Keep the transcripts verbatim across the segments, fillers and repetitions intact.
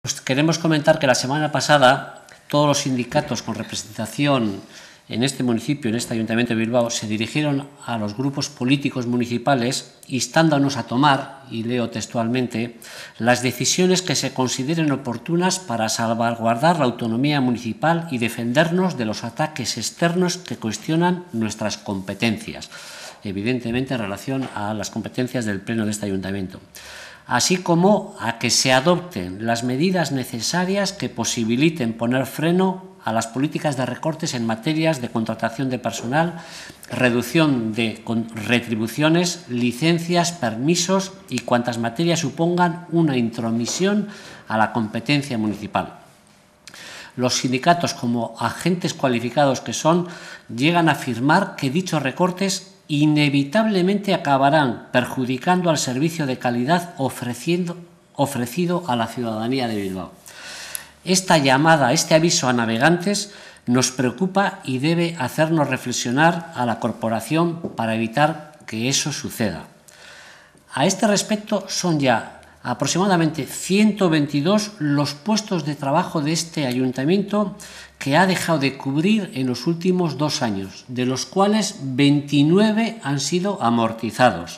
Pues queremos comentar que la semana pasada todos los sindicatos con representación en este municipio, en este Ayuntamiento de Bilbao, se dirigieron a los grupos políticos municipales instándonos a tomar, y leo textualmente, las decisiones que se consideren oportunas para salvaguardar la autonomía municipal y defendernos de los ataques externos que cuestionan nuestras competencias, evidentemente en relación a las competencias del Pleno de este Ayuntamiento, así como a que se adopten las medidas necesarias que posibiliten poner freno a las políticas de recortes en materias de contratación de personal, reducción de retribuciones, licencias, permisos y cuantas materias supongan una intromisión a la competencia municipal. Los sindicatos, como agentes cualificados que son, llegan a afirmar que dichos recortes inevitablemente acabarán perjudicando al servicio de calidad ofreciendo, ofrecido a la ciudadanía de Bilbao. Esta llamada, este aviso a navegantes nos preocupa y debe hacernos reflexionar a la corporación para evitar que eso suceda. A este respecto, son ya aproximadamente ciento veintidós los puestos de trabajo de este ayuntamiento que ha dejado de cubrir en los últimos dos años, de los cuales veintinueve han sido amortizados,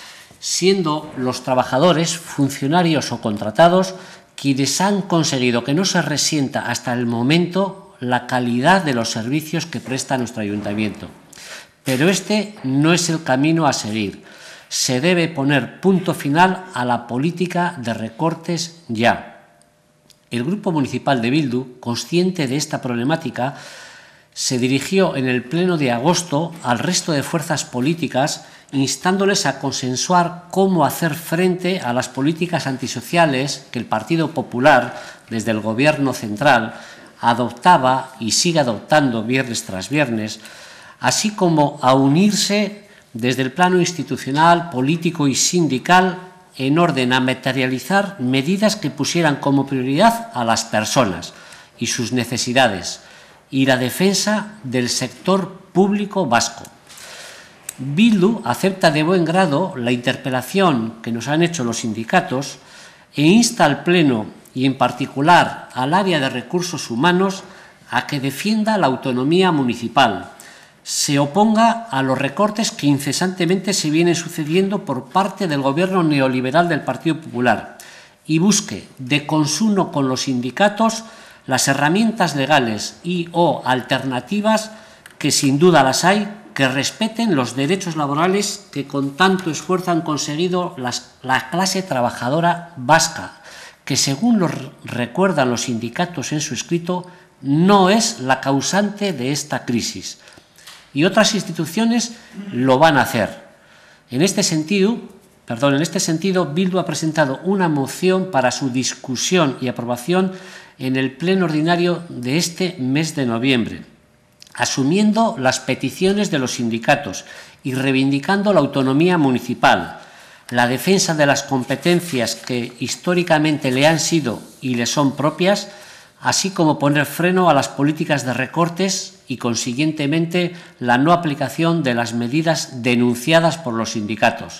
siendo los trabajadores, funcionarios o contratados quienes han conseguido que no se resienta hasta el momento la calidad de los servicios que presta nuestro ayuntamiento. Pero este no es el camino a seguir. Se debe poner punto final a la política de recortes ya. El Grupo Municipal de Bildu, consciente de esta problemática, se dirigió en el pleno de agosto al resto de fuerzas políticas instándoles a consensuar cómo hacer frente a las políticas antisociales que el Partido Popular, desde el Gobierno central, adoptaba y sigue adoptando viernes tras viernes, así como a unirse desde el plano institucional, político y sindical en orden a materializar medidas que pusieran como prioridad a las personas y sus necesidades y la defensa del sector público vasco. Bildu acepta de buen grado la interpelación que nos han hecho los sindicatos e insta al Pleno y en particular al área de recursos humanos a que defienda la autonomía municipal, se oponga a los recortes que incesantemente se vienen sucediendo por parte del gobierno neoliberal del Partido Popular y busque, de consuno con los sindicatos, las herramientas legales y o alternativas, que sin duda las hay, que respeten los derechos laborales que con tanto esfuerzo han conseguido las, la clase trabajadora vasca, que según lo recuerdan los sindicatos en su escrito, no es la causante de esta crisis. Y otras instituciones lo van a hacer. En este sentido, perdón, en este sentido, Bildu ha presentado una moción para su discusión y aprobación en el pleno ordinario de este mes de noviembre, asumiendo las peticiones de los sindicatos y reivindicando la autonomía municipal, la defensa de las competencias que históricamente le han sido y le son propias, así como poner freno a las políticas de recortes y, consiguientemente, la no aplicación de las medidas denunciadas por los sindicatos.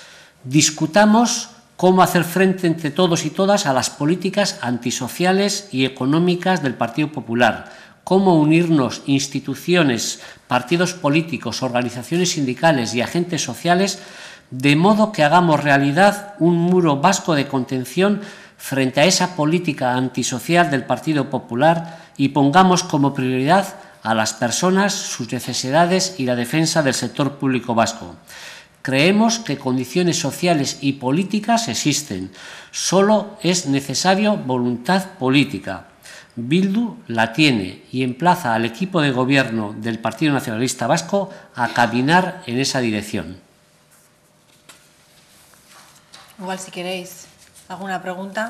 Discutamos cómo hacer frente entre todos y todas a las políticas antisociales y económicas del Partido Popular, cómo unirnos instituciones, partidos políticos, organizaciones sindicales y agentes sociales, de modo que hagamos realidad un muro vasco de contención frente a esa política antisocial del Partido Popular y pongamos como prioridad a las personas, sus necesidades y la defensa del sector público vasco. Creemos que condiciones sociales y políticas existen, solo es necesario voluntad política. Bildu la tiene y emplaza al equipo de gobierno del Partido Nacionalista Vasco a caminar en esa dirección. Igual, si queréis alguna pregunta.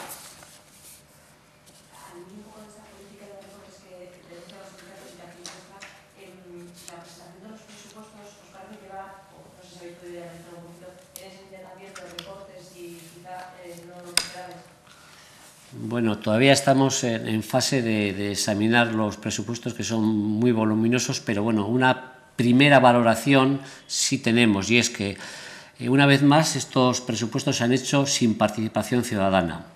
Bueno, todavía estamos en, en fase de, de examinar los presupuestos, que son muy voluminosos, pero bueno, una primera valoración sí tenemos, y es que una vez más estos presupuestos se han hecho sin participación ciudadana.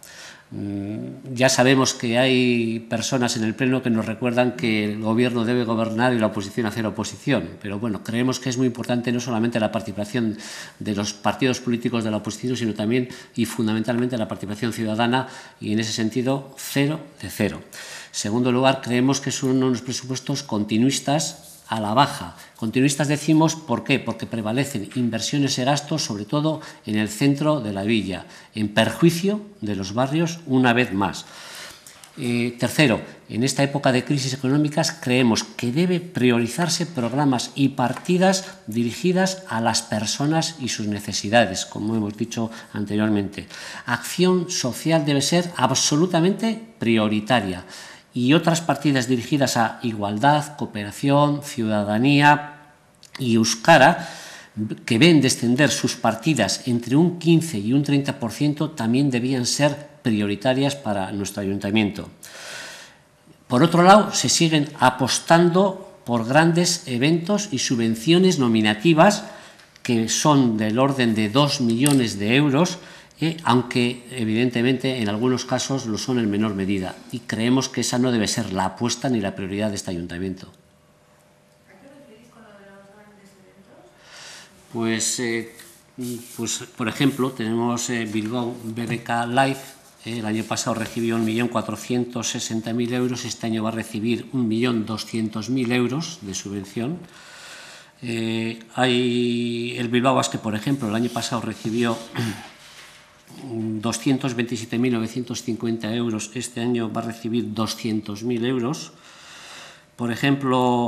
Ya sabemos que hay personas en el Pleno que nos recuerdan que el Gobierno debe gobernar y la oposición hacer oposición, pero bueno, creemos que es muy importante no solamente la participación de los partidos políticos de la oposición, sino también y fundamentalmente la participación ciudadana, y en ese sentido cero de cero. En segundo lugar, creemos que son unos presupuestos continuistas a la baja. Continuistas decimos, ¿por qué? Porque prevalecen inversiones y gastos, sobre todo en el centro de la villa, en perjuicio de los barrios una vez más. Eh, tercero, en esta época de crisis económicas creemos que debe priorizarse programas y partidas dirigidas a las personas y sus necesidades, como hemos dicho anteriormente. Acción social debe ser absolutamente prioritaria. Y otras partidas dirigidas a igualdad, cooperación, ciudadanía y euskara, que ven descender sus partidas entre un quince y un treinta por ciento, también debían ser prioritarias para nuestro ayuntamiento. Por otro lado, se siguen apostando por grandes eventos y subvenciones nominativas que son del orden de dos millones de euros, Eh, aunque evidentemente en algunos casos lo son en menor medida, y creemos que esa no debe ser la apuesta ni la prioridad de este ayuntamiento. ¿A qué os referís con lo de los grandes eventos? Pues, eh, pues por ejemplo, tenemos eh, Bilbao B B K Live, eh, el año pasado recibió un millón cuatrocientos sesenta mil euros, este año va a recibir un millón doscientos mil euros de subvención. Eh, hay el Bilbao Basket, por ejemplo, el año pasado recibió doscientos veintisiete mil novecientos cincuenta euros, este año va a recibir doscientos mil euros. Por ejemplo,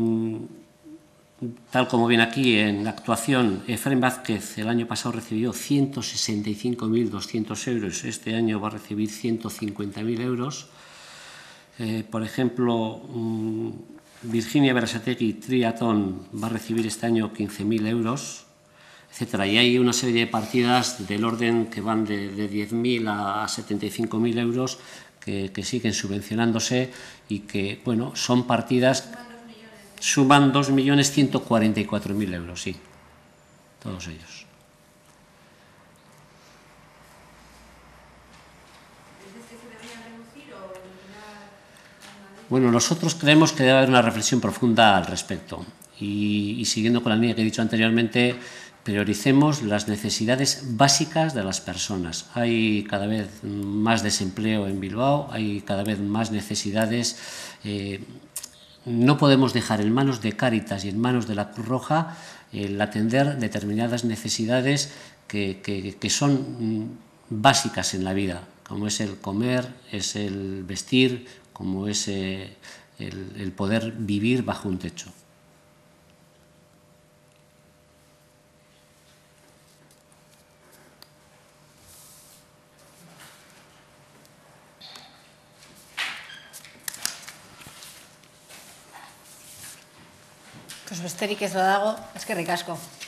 tal como viene aquí en la actuación, Efraín Vázquez el año pasado recibió ciento sesenta y cinco mil doscientos euros, este año va a recibir ciento cincuenta mil euros. Eh, por ejemplo, Virginia Berasategui Triatón va a recibir este año quince mil euros. Etcétera. Y hay una serie de partidas del orden que van de, de diez mil a setenta y cinco mil euros que, que siguen subvencionándose y que, bueno, son partidas, suman dos millones ciento cuarenta y cuatro mil euros, sí, todos ellos. Bueno, nosotros creemos que debe haber una reflexión profunda al respecto y, y siguiendo con la línea que he dicho anteriormente, prioricemos las necesidades básicas de las personas. Hay cada vez más desempleo en Bilbao, hay cada vez más necesidades. Eh, no podemos dejar en manos de Cáritas y en manos de la Cruz Roja el atender determinadas necesidades que, que, que son básicas en la vida, como es el comer, es el vestir, como es eh, el, el poder vivir bajo un techo. Pues besterik ez badago, eskerrik asko.